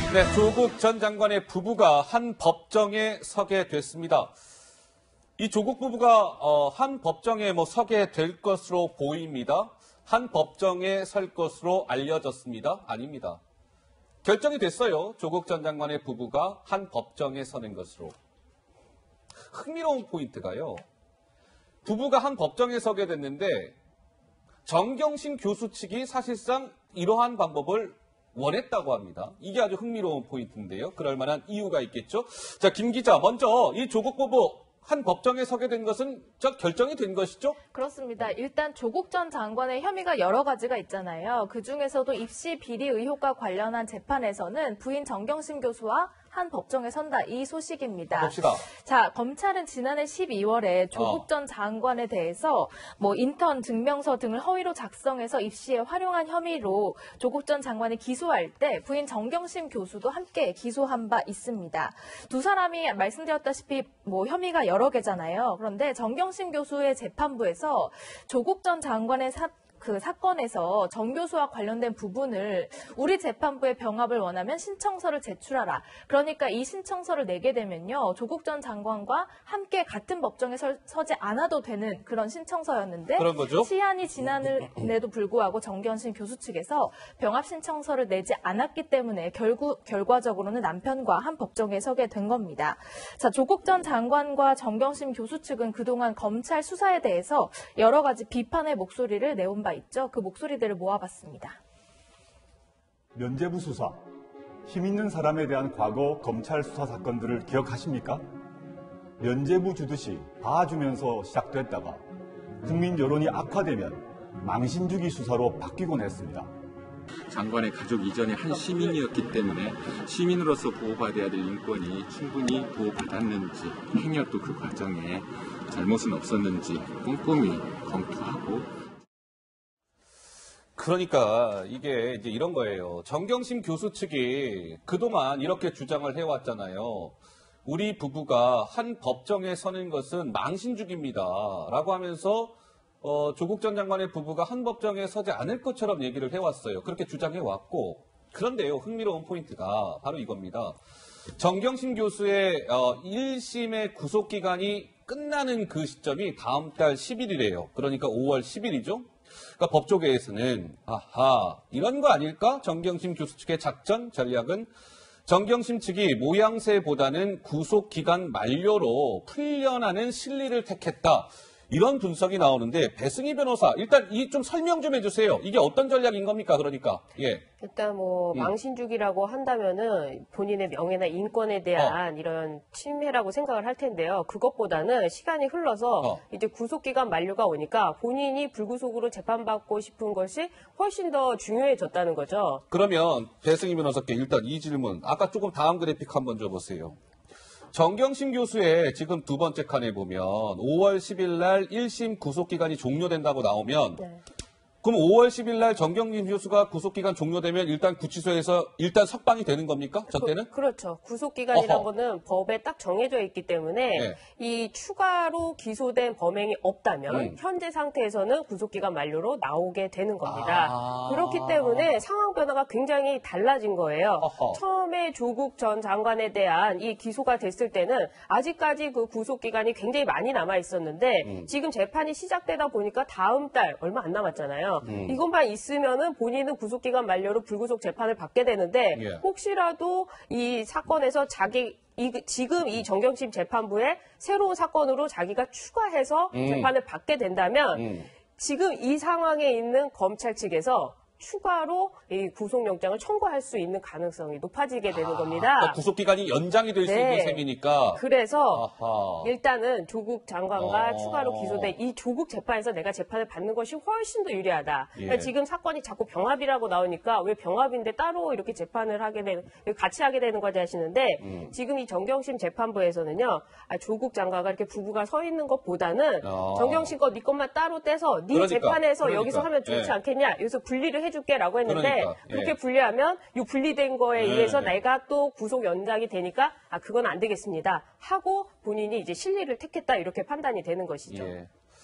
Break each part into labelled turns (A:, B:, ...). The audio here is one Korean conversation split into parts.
A: 네, 조국 전 장관의 부부가 한 법정에 서게 됐습니다. 이 조국 부부가 한 법정에 서게 될 것으로 보입니다. 한 법정에 설 것으로 알려졌습니다. 아닙니다. 결정이 됐어요. 조국 전 장관의 부부가 한 법정에 서는 것으로. 흥미로운 포인트가요. 부부가 한 법정에 서게 됐는데 정경심 교수 측이 사실상 이러한 방법을 원했다고 합니다. 이게 아주 흥미로운 포인트인데요. 그럴 만한 이유가 있겠죠. 자, 김 기자, 먼저 이 조국 부부 한 법정에 서게 된 것은 결정이 된 것이죠?
B: 그렇습니다. 일단 조국 전 장관의 혐의가 여러 가지가 있잖아요. 그중에서도 입시 비리 의혹과 관련한 재판에서는 부인 정경심 교수와 한 법정에 선다, 이 소식입니다.
A: 봅시다.
B: 자, 검찰은 지난해 12월에 조국 전 장관에 대해서 인턴 증명서 등을 허위로 작성해서 입시에 활용한 혐의로 조국 전 장관이 기소할 때 부인 정경심 교수도 함께 기소한 바 있습니다. 두 사람이 말씀드렸다시피 혐의가 여러 개잖아요. 그런데 정경심 교수의 재판부에서 조국 전 장관의 사건에서 정 교수와 관련된 부분을 우리 재판부에 병합을 원하면 신청서를 제출하라. 그러니까 이 신청서를 내게 되면요, 조국 전 장관과 함께 같은 법정에 서지 않아도 되는 그런 신청서였는데,
A: 그런 거죠?
B: 시한이 지난에도 불구하고 정경심 교수 측에서 병합 신청서를 내지 않았기 때문에 결과적으로는 남편과 한 법정에 서게 된 겁니다. 자, 조국 전 장관과 정경심 교수 측은 그동안 검찰 수사에 대해서 여러 가지 비판의 목소리를 내온 바 있죠. 그 목소리들을 모아봤습니다.
C: 면죄부 수사, 힘 있는 사람에 대한 과거 검찰 수사 사건들을 기억하십니까? 면죄부 주듯이 봐주면서 시작됐다가 국민 여론이 악화되면 망신주기 수사로 바뀌곤 했습니다.
D: 장관의 가족 이전에 한 시민이었기 때문에 시민으로서 보호받아야 될 인권이 충분히 보호받았는지, 행여도 그 과정에 잘못은 없었는지 꼼꼼히 검토하고.
A: 그러니까 이게 이제 이런 거예요. 정경심 교수 측이 그동안 이렇게 주장을 해왔잖아요. 우리 부부가 한 법정에 서는 것은 망신주기입니다. 라고 하면서 조국 전 장관의 부부가 한 법정에 서지 않을 것처럼 얘기를 해왔어요. 그렇게 주장해왔고, 그런데요, 흥미로운 포인트가 바로 이겁니다. 정경심 교수의 1심의 구속기간이 끝나는 그 시점이 다음 달 10일이래요. 그러니까 5월 10일이죠. 그러니까 법조계에서는 이런 거 아닐까? 정경심 교수 측의 작전, 전략은 정경심 측이 모양새보다는 구속기간 만료로 풀려나는 실리를 택했다. 이런 분석이 나오는데, 배승희 변호사, 일단 좀 설명 좀 해주세요. 이게 어떤 전략인 겁니까? 그러니까. 예.
E: 일단 망신주기라고 한다면은 본인의 명예나 인권에 대한 이런 침해라고 생각을 할 텐데요. 그것보다는 시간이 흘러서 이제 구속기간 만료가 오니까 본인이 불구속으로 재판받고 싶은 것이 훨씬 더 중요해졌다는 거죠.
A: 그러면 배승희 변호사께 일단 이 질문, 아까 조금 다음 그래픽 한번 줘보세요. 정경심 교수의 지금 두 번째 칸에 보면 5월 10일 날 1심 구속기간이 종료된다고 나오면, 네. 그럼 5월 10일 날 정경심 교수가 구속기간 종료되면 일단 구치소에서 일단 석방이 되는 겁니까? 저 때는?
E: 그렇죠. 구속기간이라는 거는 법에 딱 정해져 있기 때문에 네. 이 추가로 기소된 범행이 없다면 현재 상태에서는 구속기간 만료로 나오게 되는 겁니다. 그렇기 때문에 상황 변화가 굉장히 달라진 거예요. 처음에 조국 전 장관에 대한 이 기소가 됐을 때는 아직까지 그 구속기간이 굉장히 많이 남아 있었는데 지금 재판이 시작되다 보니까 다음 달 얼마 안 남았잖아요. 이것만 있으면은 본인은 구속기간 만료로 불구속 재판을 받게 되는데 혹시라도 이 사건에서 지금 이 정경심 재판부에 새로운 사건으로 자기가 추가해서 재판을 받게 된다면 지금 이 상황에 있는 검찰 측에서 추가로 이 구속영장을 청구할 수 있는 가능성이 높아지게 되는 겁니다.
A: 그러니까 구속기간이 연장이 될 수 있는 셈이니까.
E: 그래서 일단은 조국 장관과 추가로 기소된 이 조국 재판에서 내가 재판을 받는 것이 훨씬 더 유리하다. 그러니까 지금 사건이 자꾸 병합이라고 나오니까 왜 병합인데 따로 이렇게 재판을 같이 하게 되는 거지 하시는데 지금 이 정경심 재판부에서는요. 조국 장관과 이렇게 부부가 서 있는 것보다는 정경심 거 네 것만 따로 떼서 네 재판에서 여기서 하면 좋지 않겠냐. 여기서 분리를 해줄게라고 했는데 그렇게 분리하면 이 분리된 거에 의해서 내가 또 구속 연장이 되니까 그건 안 되겠습니다 하고 본인이 이제 실리를 택했다 이렇게 판단이 되는 것이죠.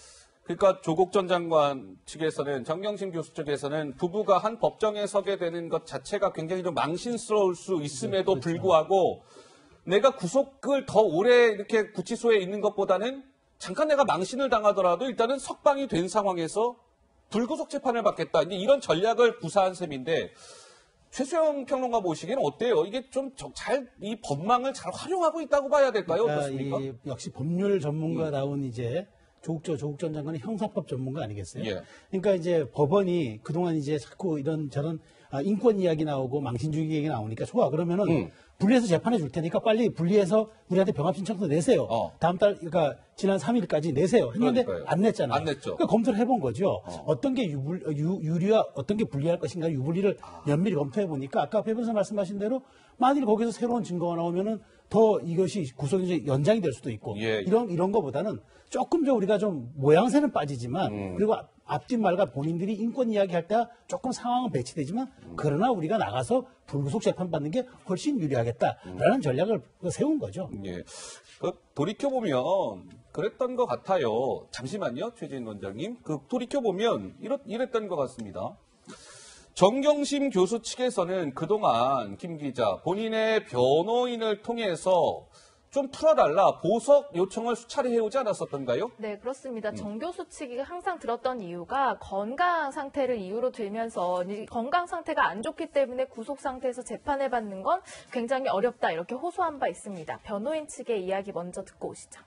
A: 그러니까 조국 전 장관 측에서는, 정경심 교수 측에서는 부부가 한 법정에 서게 되는 것 자체가 굉장히 좀 망신스러울 수 있음에도
F: 그렇죠.
A: 불구하고 내가 구속을 더 오래 이렇게 구치소에 있는 것보다는 잠깐 내가 망신을 당하더라도 일단은 석방이 된 상황에서 불구속 재판을 받겠다. 이제 이런 전략을 구사한 셈인데, 최수영 평론가 보시기에는 어때요? 이게 좀 이 법망을 잘 활용하고 있다고 봐야 될까요? 어떻습니까?
F: 역시 법률 전문가다운 이제 조국 전 장관은 형사법 전문가 아니겠어요?
A: 예.
F: 그러니까 이제 법원이 그동안 이제 자꾸 이런 저런 인권 이야기 나오고 망신주의 얘기 나오니까 좋아. 그러면은 분리해서 재판해 줄 테니까 빨리 분리해서 우리한테 병합 신청서 내세요. 다음 달, 그러니까 지난 3일까지 내세요. 했는데
A: 그러니까요.
F: 안 냈잖아요.
A: 안 냈죠.
F: 그러니까 검토를 해본 거죠. 어떤 게 유리와 어떤 게 불리할 것인가 유불리를 면밀히 검토해 보니까 아까 배 변호사 말씀하신 대로 만일 거기서 새로운 증거가 나오면은 더 이것이 구속이 연장이 될 수도 있고
A: 예.
F: 이런 거보다는 조금 더 우리가 좀 모양새는 빠지지만 그리고 앞뒷말과 본인들이 인권 이야기할 때 조금 상황은 배치되지만 그러나 우리가 나가서 불구속 재판 받는 게 훨씬 유리하겠다라는 전략을 세운 거죠.
A: 예. 돌이켜보면 그랬던 것 같아요. 잠시만요, 최진 원장님. 돌이켜보면 이랬던 것 같습니다. 정경심 교수 측에서는 그동안 김 기자 본인의 변호인을 통해서 좀 풀어달라 보석 요청을 수차례 해오지 않았었던가요?
B: 네, 그렇습니다. 정 교수 측이 항상 들었던 이유가 건강 상태를 이유로 들면서 건강 상태가 안 좋기 때문에 구속 상태에서 재판을 받는 건 굉장히 어렵다 이렇게 호소한 바 있습니다. 변호인 측의 이야기 먼저 듣고 오시죠.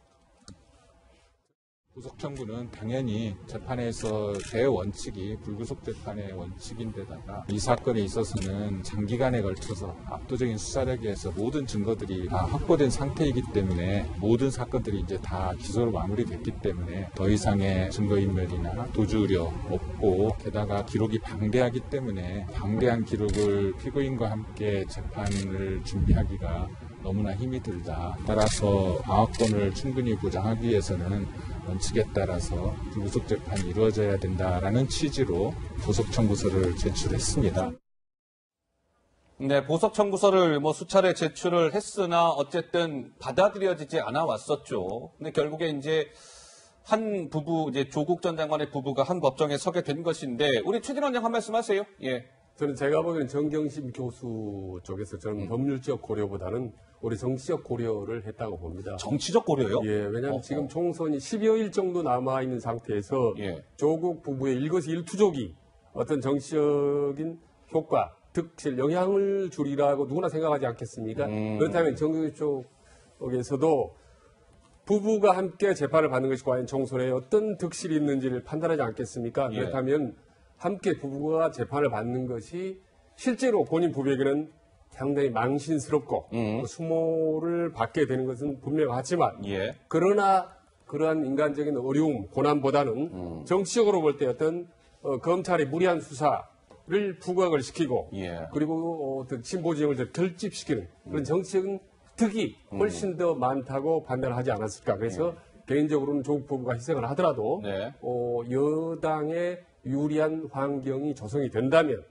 D: 구속 청구는 당연히 재판에서 대원칙이 불구속 재판의 원칙인데다가 이 사건에 있어서는 장기간에 걸쳐서 압도적인 수사력에 의해서 모든 증거들이 다 확보된 상태이기 때문에 모든 사건들이 이제 다 기소로 마무리됐기 때문에 더 이상의 증거인멸이나 도주 우려 없고 게다가 기록이 방대하기 때문에 방대한 기록을 피고인과 함께 재판을 준비하기가 너무나 힘이 들다. 따라서 방어권을 충분히 보장하기 위해서는 원칙에 따라서 불구속 재판이 이루어져야 된다라는 취지로 보석 청구서를 제출했습니다.
A: 네, 보석 청구서를 수차례 제출을 했으나 어쨌든 받아들여지지 않아 왔었죠. 근데 결국에 이제 한 부부, 이제 조국 전 장관의 부부가 한 법정에 서게 된 것인데, 우리 최진 원장 한 말씀 하세요. 예.
G: 저는 제가 보기에는 정경심 교수 쪽에서 저는 법률적 고려보다는 우리 정치적 고려를 했다고 봅니다.
A: 정치적 고려요?
G: 예, 왜냐하면 지금 총선이 10여일 정도 남아있는 상태에서
A: 예.
G: 조국 부부의 일거수일투족이 어떤 정치적인 효과, 득실, 영향을 주리라고 누구나 생각하지 않겠습니까? 그렇다면 정경심 쪽에서도 부부가 함께 재판을 받는 것이 과연 총선에 어떤 득실이 있는지를 판단하지 않겠습니까?
A: 예.
G: 그렇다면 함께 부부가 재판을 받는 것이 실제로 본인 부부에게는 상당히 망신스럽고 수모를 받게 되는 것은 분명하지만
A: 예.
G: 그러나 그러한 인간적인 어려움, 고난보다는 정치적으로 볼 때 어떤 검찰의 무리한 수사를 부각을 시키고
A: 예.
G: 그리고 어떤 진보 진영을 결집시키는 그런 정치적인 득이 훨씬 더 많다고 판단을 하지 않았을까. 그래서 개인적으로는 조국 부부가 희생을 하더라도
A: 네.
G: 여당의 유리한 환경이 조성이 된다면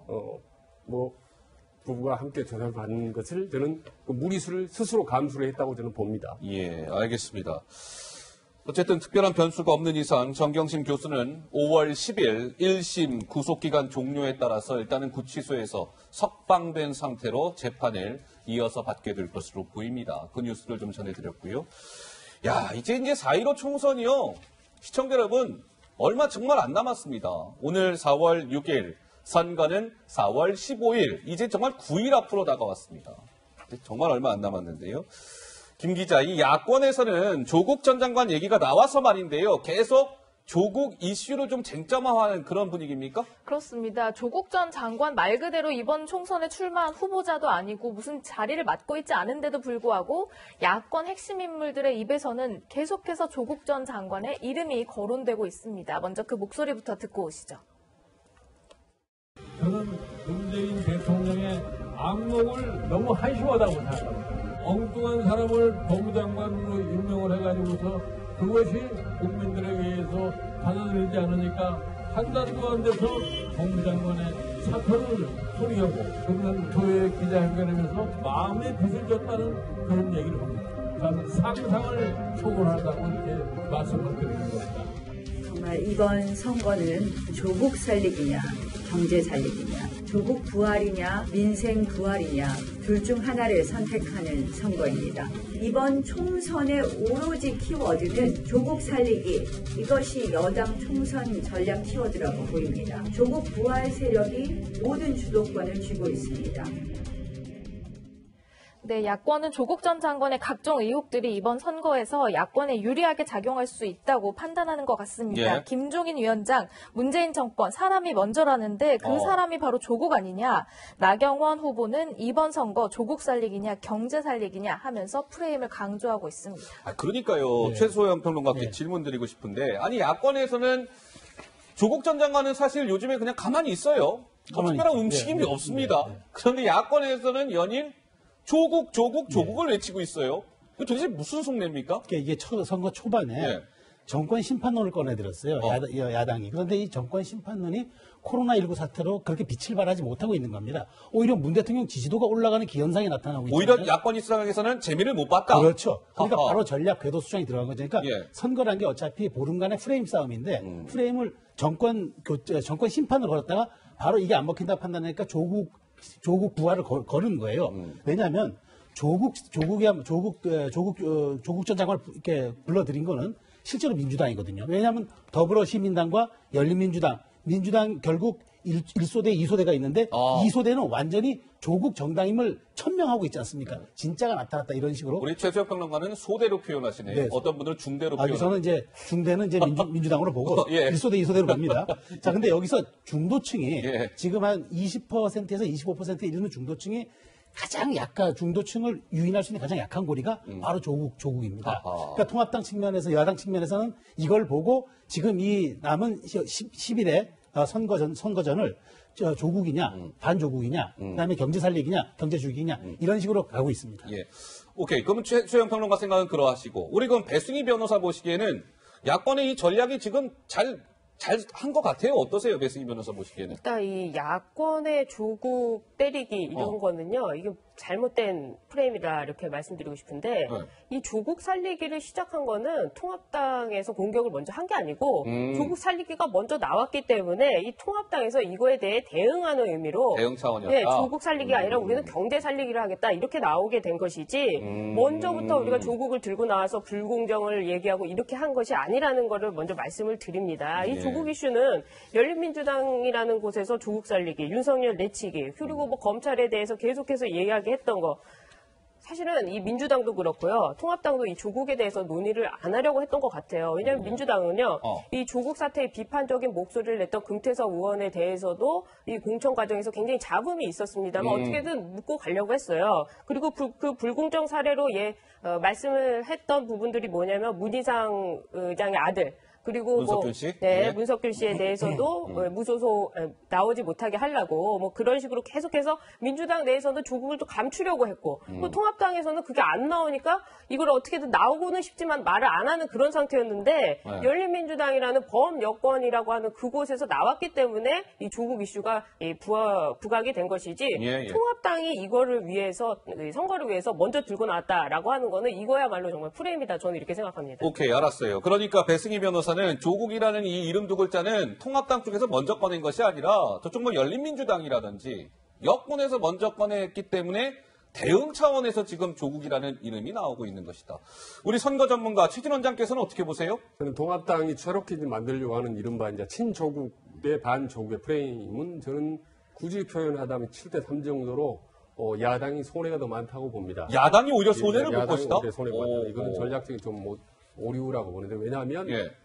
G: 부부가 함께 재판을 받는 것을 저는 그 무리수를 스스로 감수를 했다고 저는 봅니다.
A: 예, 알겠습니다. 어쨌든 특별한 변수가 없는 이상 정경심 교수는 5월 10일 1심 구속기간 종료에 따라서 일단은 구치소에서 석방된 상태로 재판을 이어서 받게 될 것으로 보입니다. 그 뉴스를 좀 전해드렸고요. 야, 이제 4.15 총선이요. 시청자 여러분, 얼마 정말 안 남았습니다. 오늘 4월 6일, 선거는 4월 15일, 이제 정말 9일 앞으로 다가왔습니다. 정말 얼마 안 남았는데요. 김 기자, 이 야권에서는 조국 전 장관 얘기가 나와서 말인데요. 계속 조국 이슈를 좀 쟁점화하는 그런 분위기입니까?
B: 그렇습니다. 조국 전 장관 말 그대로 이번 총선에 출마한 후보자도 아니고 무슨 자리를 맡고 있지 않은데도 불구하고 야권 핵심 인물들의 입에서는 계속해서 조국 전 장관의 이름이 거론되고 있습니다. 먼저 그 목소리부터 듣고 오시죠.
H: 저는 문재인 대통령의 악몽을 너무 한심하다고 생각합니다. 엉뚱한 사람을 법무장관으로 임명을 해가지고서 그것이 국민들에 의해서 받아들이지 않으니까 한 달도 안 돼서 법무장관의 사표를 소리하고 그러면 교회 기자회견하면서 마음이 부서졌다는 그런 얘기를 합니다. 저는 상상을 초월한다고 이렇게 말씀을 드리는 겁니다.
I: 정말 이번 선거는 조국 살리기냐, 경제 살리기냐, 조국 부활이냐, 민생 부활이냐, 둘 중 하나를 선택하는 선거입니다. 이번 총선의 오로지 키워드는 조국 살리기, 이것이 여당 총선 전략 키워드라고 보입니다. 조국 부활 세력이 모든 주도권을 쥐고 있습니다.
B: 네, 야권은 조국 전 장관의 각종 의혹들이 이번 선거에서 야권에 유리하게 작용할 수 있다고 판단하는 것 같습니다.
A: 예.
B: 김종인 위원장, 문재인 정권 사람이 먼저라는데 그 사람이 바로 조국 아니냐. 나경원 후보는 이번 선거 조국 살리기냐 경제 살리기냐 하면서 프레임을 강조하고 있습니다.
A: 그러니까요.
F: 네.
A: 최소영 평론가께
F: 네.
A: 질문 드리고 싶은데 아니 야권에서는 조국 전 장관은 사실 요즘에 그냥 가만히 있어요.
F: 가만히
A: 특별한
F: 있죠.
A: 움직임이
F: 네, 네,
A: 없습니다.
F: 네, 네.
A: 그런데 야권에서는 연일 조국을 외치고 있어요. 이거 도대체 무슨 속내입니까?
F: 그러니까 이게 선거 초반에
A: 예.
F: 정권 심판론을 꺼내들었어요. 야당이. 그런데 이 정권 심판론이 코로나19 사태로 그렇게 빛을 발하지 못하고 있는 겁니다. 오히려 문 대통령 지지도가 올라가는 기현상이 나타나고 있죠.
A: 오히려 야권 입장에서는 재미를 못 봤다.
F: 그렇죠. 그러니까
A: 하하.
F: 바로 전략 궤도 수정이 들어간 거죠. 그러니까
A: 예.
F: 선거란 게 어차피 보름간의 프레임 싸움인데 프레임을 정권 심판을 걸었다가 바로 이게 안 먹힌다 판단하니까 조국 부활을 거는 거예요. 왜냐하면 조국 전 장관을 이렇게 불러들인 거는 실제로 민주당이거든요. 왜냐하면 더불어시민당과 민주당 결국 1소대, 2소대가 있는데 2소대는 완전히 조국 정당임을 천명하고 있지 않습니까? 진짜가 나타났다 이런 식으로.
A: 우리 최수혁 평론가는 소대로 표현하시네요.
F: 네.
A: 어떤 분들은 중대로
F: 저는
A: 표현하시네요.
F: 이제 중대는 이제 민주당으로 보고
A: 예.
F: 1소대, 2소대로 봅니다. 자, 근데 여기서 중도층이
A: 예.
F: 지금 한 20%에서 25%에 이르는 중도층이 가장 중도층을 유인할 수 있는 가장 약한 고리가 바로 조국입니다. 그러니까 통합당 측면에서, 여당 측면에서는 이걸 보고 지금 이 남은 10일의 선거전을 조국이냐, 반조국이냐, 그다음에 경제 살리기냐, 경제 죽이기냐, 이런 식으로 가고 있습니다.
A: 예. 오케이. 그러면 최수영 평론가 생각은 그러하시고 우리 그럼 배승희 변호사 보시기에는 야권의 이 전략이 지금 잘 한 것 같아요. 어떠세요, 배승희 변호사 보시기에는?
E: 일단 이 야권의 조국 때리기 이런 거는요, 이게 잘못된 프레임이다 이렇게 말씀드리고 싶은데 이 조국 살리기를 시작한 거는 통합당에서 공격을 먼저 한 게 아니고 조국 살리기가 먼저 나왔기 때문에 이 통합당에서 이거에 대해 대응하는 의미로
A: 대응 차원이었다.
E: 네, 조국 살리기가 아니라 우리는 경제 살리기를 하겠다 이렇게 나오게 된 것이지 먼저부터 우리가 조국을 들고 나와서 불공정을 얘기하고 이렇게 한 것이 아니라는 거를 먼저 말씀을 드립니다. 이 조국 이슈는 열린민주당이라는 곳에서 조국 살리기, 윤석열 내치기, 그리고 뭐 검찰에 대해서 계속해서 이야기했던 거. 사실은 이 민주당도 그렇고요. 통합당도 이 조국에 대해서 논의를 안 하려고 했던 것 같아요. 왜냐하면 민주당은요. 이 조국 사태에 비판적인 목소리를 냈던 금태섭 의원에 대해서도 이 공천 과정에서 굉장히 잡음이 있었습니다만 어떻게든 묻고 가려고 했어요. 그리고 그 불공정 사례로 말씀을 했던 부분들이 뭐냐면 문희상 의장의 아들. 그리고
A: 문석균 씨?
E: 네,
A: 예.
E: 문석균 씨에 대해서도 무소속 나오지 못하게 하려고 뭐 그런 식으로 계속해서 민주당 내에서는 조국을 또 감추려고 했고 또 통합당에서는 그게 안 나오니까 이걸 어떻게든 나오고는 싶지만 말을 안 하는 그런 상태였는데 열린민주당이라는 범여권이라고 하는 그곳에서 나왔기 때문에 이 조국 이슈가 부각이 된 것이지 통합당이 이거를 위해서 선거를 위해서 먼저 들고 나왔다라고 하는 거는 이거야말로 정말 프레임이다 저는 이렇게 생각합니다.
A: 오케이, 알았어요. 그러니까 배승희 변호사는 조국이라는 이 이름 두 글자는 통합당 쪽에서 먼저 꺼낸 것이 아니라 저쪽 뭐 열린민주당이라든지 여권에서 먼저 꺼냈기 때문에 대응 차원에서 지금 조국이라는 이름이 나오고 있는 것이다. 우리 선거 전문가 최진 원장께서는 어떻게 보세요?
G: 저는 통합당이 새롭게 만들려고 하는 이른바 이제 친조국 대 반조국의 프레임은 저는 굳이 표현하자면 7대3 정도로 야당이 손해가 더 많다고 봅니다.
A: 야당이 오히려 손해를 볼 것이다?
G: 오히려 손해가 많다. 이거는 전략적인 좀 오류라고 보는데 왜냐하면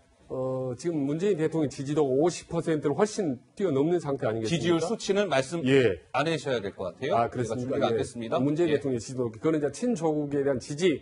G: 지금 문재인 대통령 지지도가 50%를 훨씬 뛰어넘는 상태 아니겠습니까?
A: 지지율 수치는 말씀 안 해주셔야 될 것 같아요.
G: 아, 그렇습니까?
A: 준비가 안 됐습니다.
G: 문재인 대통령 지지도, 그거는 이제 친조국에 대한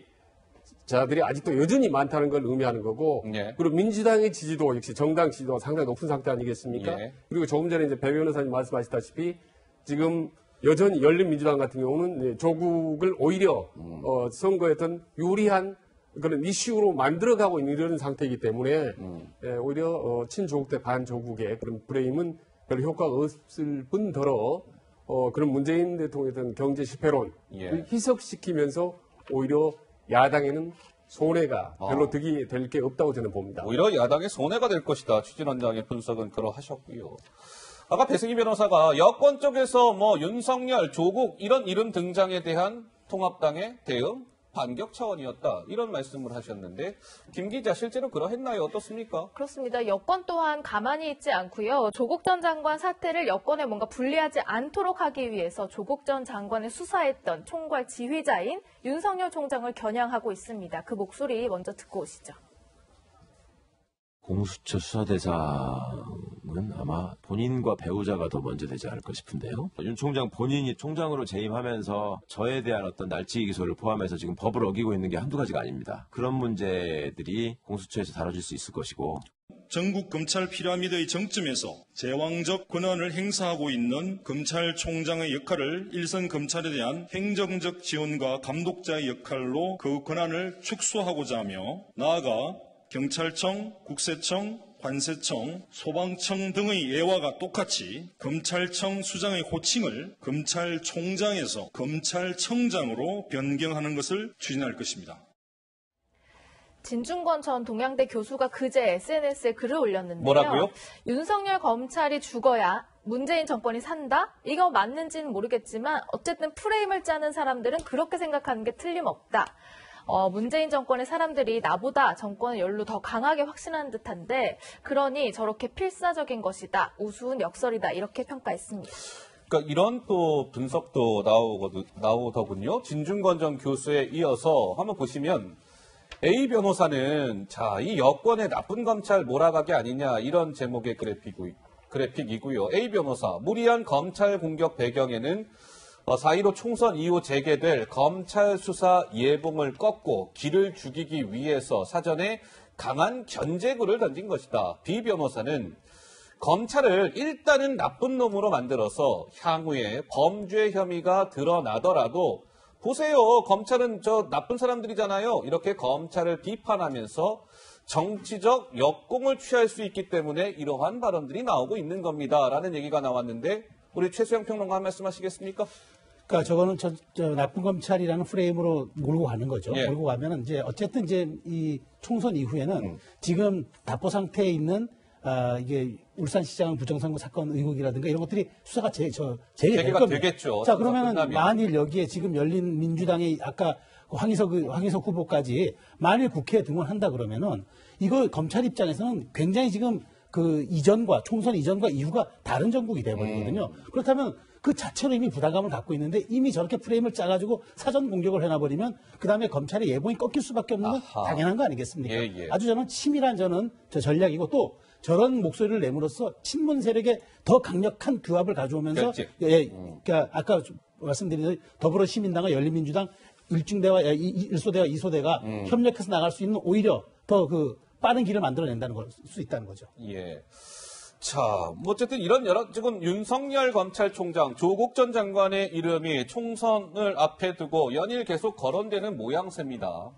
G: 지지자들이 아직도 여전히 많다는 걸 의미하는 거고, 그리고 민주당의 지지도, 역시 정당 지지도가 상당히 높은 상태 아니겠습니까? 그리고 조금 전에 이제 배 변호사님 말씀하셨다시피, 지금 여전히 열린민주당 같은 경우는 조국을 오히려 선거에 어떤 유리한 그런 이슈로 만들어가고 있는 이런 상태이기 때문에 오히려 친조국 대 반조국의 그런 프레임은 별 효과가 없을 뿐더러 그런 문재인 대통령의 어떤 경제 실패론 희석시키면서 오히려 야당에는 손해가 별로 득이 될 게 없다고 저는 봅니다.
A: 오히려 야당의 손해가 될 것이다. 추진원장의 분석은 그러하셨고요. 아까 배승희 변호사가 여권 쪽에서 뭐 윤석열, 조국 이런 이름 등장에 대한 통합당의 대응, 반격 차원이었다. 이런 말씀을 하셨는데 김 기자 실제로 그러했나요? 어떻습니까?
B: 그렇습니다. 여권 또한 가만히 있지 않고요. 조국 전 장관 사태를 여권에 뭔가 불리하지 않도록 하기 위해서 조국 전 장관을 수사했던 총괄 지휘자인 윤석열 총장을 겨냥하고 있습니다. 그 목소리 먼저 듣고 오시죠.
J: 공수처 수사대상은 아마 본인과 배우자가 더 먼저 되지 않을까 싶은데요. 윤 총장 본인이 총장으로 재임하면서 저에 대한 어떤 날치기 기소를 포함해서 지금 법을 어기고 있는 게 한두 가지가 아닙니다. 그런 문제들이 공수처에서 다뤄질 수 있을 것이고
K: 전국 검찰 피라미드의 정점에서 제왕적 권한을 행사하고 있는 검찰총장의 역할을 일선 검찰에 대한 행정적 지원과 감독자의 역할로 그 권한을 축소하고자 하며 나아가 경찰청, 국세청, 관세청, 소방청 등의 예와가 똑같이 검찰청 수장의 호칭을 검찰총장에서 검찰청장으로 변경하는 것을 추진할 것입니다.
B: 진중권 전 동양대 교수가 그제 SNS에 글을 올렸는데요.
A: 뭐라고요?
B: 윤석열 검찰이 죽어야 문재인 정권이 산다? 이거 맞는지는 모르겠지만 어쨌든 프레임을 짜는 사람들은 그렇게 생각하는 게 틀림없다. 문재인 정권의 사람들이 나보다 정권을 연루 더 강하게 확신하는 듯한데 그러니 저렇게 필사적인 것이다. 우스운 역설이다. 이렇게 평가했습니다.
A: 그러니까 이런 또 분석도 나오더군요. 진중권 전 교수에 이어서 한번 보시면 A 변호사는 자, 이 여권의 나쁜 검찰 몰아가기 아니냐 이런 제목의 그래픽이고요. A 변호사, 무리한 검찰 공격 배경에는 4.15 총선 이후 재개될 검찰 수사 예봉을 꺾고 기를 죽이기 위해서 사전에 강한 견제구를 던진 것이다. B 변호사는 검찰을 일단은 나쁜 놈으로 만들어서 향후에 범죄 혐의가 드러나더라도 보세요. 검찰은 저 나쁜 사람들이잖아요. 이렇게 검찰을 비판하면서 정치적 역공을 취할 수 있기 때문에 이러한 발언들이 나오고 있는 겁니다. 라는 얘기가 나왔는데 우리 최수영 평론가 한 말씀 하시겠습니까?
F: 그러니까 저거는 나쁜 검찰이라는 프레임으로 몰고 가는 거죠.
A: 예.
F: 몰고 가면은 이제 어쨌든 이제 이 총선 이후에는 지금 답보 상태에 있는 이게 울산시장 부정선거 사건 의혹이라든가 이런 것들이 수사가 재개될 겁니다.
A: 되겠죠.
F: 자, 그러면은
A: 끝나면.
F: 만일 여기에 지금 열린 민주당의 아까 황희석 후보까지 만일 국회에 등원한다 그러면은 이거 검찰 입장에서는 굉장히 지금 그 이전과 총선 이전과 이후가 다른 정국이 돼버리거든요. 그렇다면 그 자체로 이미 부담감을 갖고 있는데 이미 저렇게 프레임을 짜가지고 사전 공격을 해놔버리면 그 다음에 검찰의 예봉이 꺾일 수밖에 없는 건 당연한 거 아니겠습니까?
A: 예.
F: 아주 저는 치밀한 저 전략이고 또 저런 목소리를 내므로써 친문 세력의 더 강력한 규합을 가져오면서 그러니까 아까 말씀드린 더불어시민당과 열린민주당 일중대와 일소대와 이소대가 협력해서 나갈 수 있는 오히려 더 그 빠른 길을 만들어낸다는 걸 수 있다는 거죠.
A: 예. 자, 어쨌든 이런 지금 윤석열 검찰총장, 조국 전 장관의 이름이 총선을 앞에 두고 연일 계속 거론되는 모양새입니다.